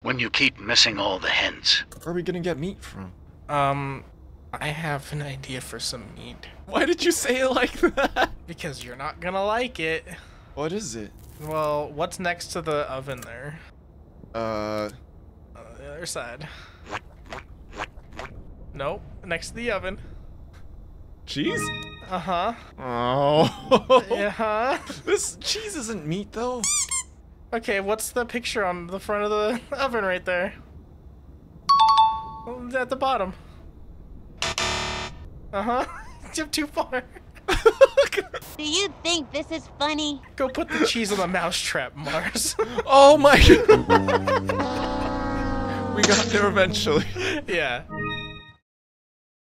when you keep missing all the hens? Where are we gonna get meat from? I have an idea for some meat. Why did you say it like that? Because you're not gonna like it. What is it? Well, what's next to the oven there? On The other side. Nope, next to the oven. cheese? Uh-huh. Oh. Uh-huh. This cheese isn't meat though. Okay, what's the picture on the front of the oven right there? At the bottom. Uh-huh. You're too far. Do you think this is funny? Go put the cheese on the mousetrap, Mars. Oh my god. We got there eventually. Yeah.